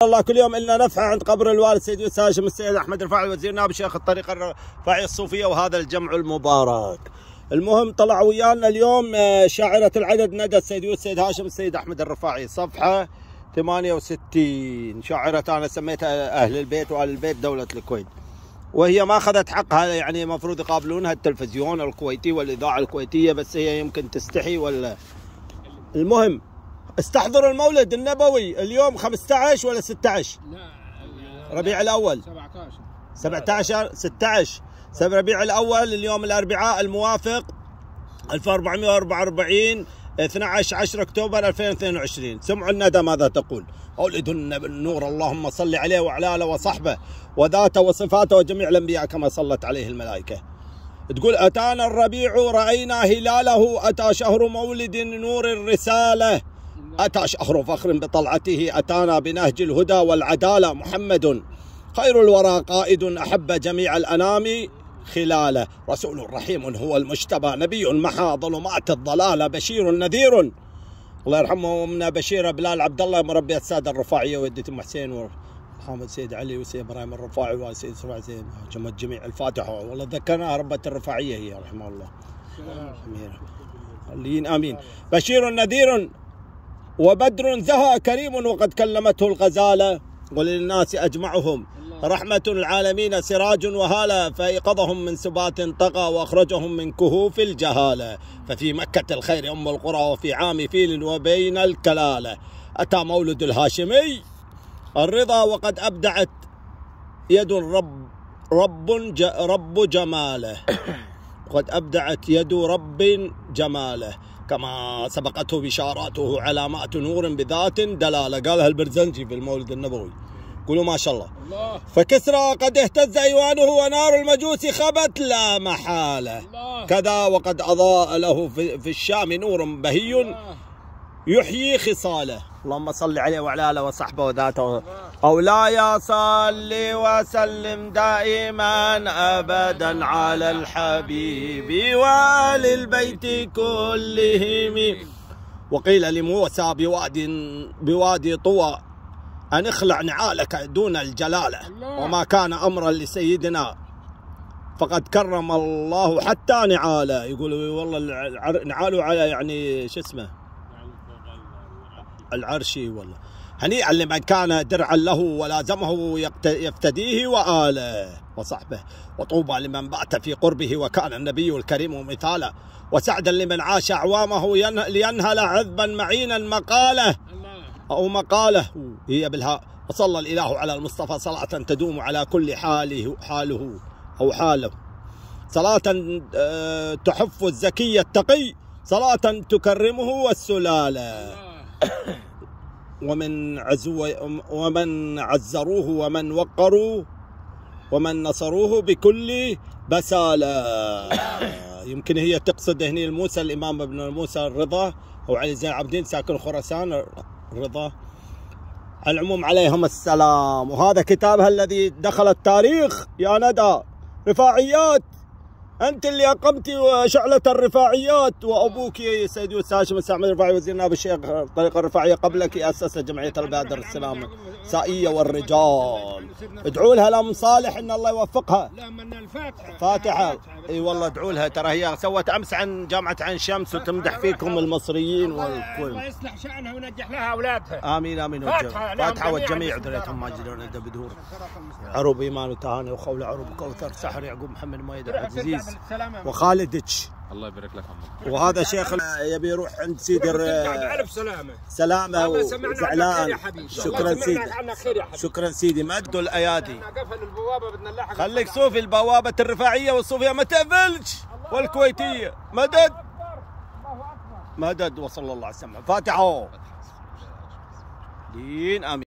الله كل يوم إلنا نفحة عند قبر الوالد سيد يوسف هاشم السيد أحمد الرفاعي وزير نائب شيخ الطريقة الرفاعية الصوفية وهذا الجمع المبارك. المهم طلع ويانا اليوم شاعرة العدد ندى السيد يوسف السيد هاشم السيد أحمد الرفاعي صفحة 68. شاعرة أنا سميتها أهل البيت وآل البيت دولة الكويت، وهي ما أخذت حقها، يعني المفروض يقابلونها التلفزيون الكويتي والإذاعة الكويتية، بس هي يمكن تستحي ولا. المهم استحضروا المولد النبوي اليوم 15 ولا 16؟ لا ربيع الأول 16 ربيع الأول اليوم الأربعاء الموافق 1444 12/10 أكتوبر 2022. سمعوا الندى ماذا تقول. مولد النور اللهم صل عليه وعلى آله وصحبه وذاته وصفاته وجميع الأنبياء كما صلت عليه الملائكة. تقول أتانا الربيع رأينا هلاله، أتى شهر مولد نور الرسالة، أتى شهر فخر بطلعته، أتانا بنهج الهدى والعدالة، محمد خير الورى قائد أحب جميع الأنام خلاله، رسول رحيم هو المجتبى، نبي محى ظلمات الضلالة، بشير نذير الله يرحمه من بشير بلال عبد الله مربي السادة الرفاعية ويدة أم حسين ومحمد سيد علي وسيد إبراهيم الرفاعي وسيد رفاعي زين جميع الفاتحة. والله ذكرناها ربة الرفاعية هي رحمه الله. آمين. بشير نذير وبدر زهى كريم وقد كلمته الغزالة، وللناس أجمعهم رحمة العالمين سراج وهالة، فأيقظهم من سبات طغى وأخرجهم من كهوف الجهالة، ففي مكة الخير أم القرى وفي عام فيل وبين الكلالة، أتى مولد الهاشمي الرضا وقد أبدعت يد رب جماله، وقد أبدعت يد رب جماله، كما سبقته بشاراته علامات نور بذات دلالة. قالها البرزنجي في المولد النبوي، قولوا ما شاء الله. فكسرى قد اهتز ايوانه ونار المجوس خبت لا محاله، كذا وقد اضاء له في الشام نور بهي يحيي خصاله. اللهم صل عليه وعلى اله وصحبه وذاته. مولاي صل وسلم دائما ابدا على الحبيب وآل البيت كلهم. وقيل لموسى بوادي طوى أن اخلع نعالك دون الجلالة، وما كان أمرا لسيدنا فقد كرم الله حتى نعاله. يقولوا والله نعاله على يعني شو اسمه العرشي، والله هنيئا لمن كان درعا له ولازمه يفتديه وآله وصحبه، وطوبى لمن بات في قربه وكان النبي الكريم مثالا، وسعدا لمن عاش أعوامه لينهل عذبا معينا مقاله أو مقاله هي بالهاء. وصلى الإله على المصطفى صلاة تدوم على كل حاله أو حاله، صلاة تحف الزكي التقي، صلاة تكرمه والسلالة، ومن عزروه ومن وقروه ومن نصروه بكل بسالة. يمكن هي تقصد هني الموسى الإمام ابن موسى الرضا أو علي زين العابدين ساكن خراسان الرضا. على العموم عليهم السلام. وهذا كتابها الذي دخل التاريخ يا ندى رفاعيات، أنت اللي أقمت شعلة الرفاعيات، وأبوك سيد يوسف هاشم السعمد الرفاعي وزير نائب الشيخ الطريقة الرفاعية قبلك أسس جمعية البادر السلام سائية والرجال. ادعوا لها لام صالح إن الله يوفقها. لا من الفاتحة. فاتحة اي والله ادعوا لها، ترى هي سوت أمس عن جامعة عين شمس وتمدح فيكم المصريين والكل. الله يصلح شأنها وينجح لها أولادها. آمين آمين. فاتحة والجميع ذريتهم ماجدون عند بدور عروب إيمان وتهاني وخولة عروب كوثر سحر يعقوب محمد مايد عزيز وخالدتش الله يبارك لك عمك. وهذا شيخ يبي يروح عند سيدي ألف سلامة سلامة وزعلان. شكرا سيدي، شكرا سيدي. مدوا الأيادي. خليك صوفي البوابة الرفاعية والصوفية ما تقفلش والكويتية. مدد مدد وصلى الله عليه وسلم. فاتحة. آمين.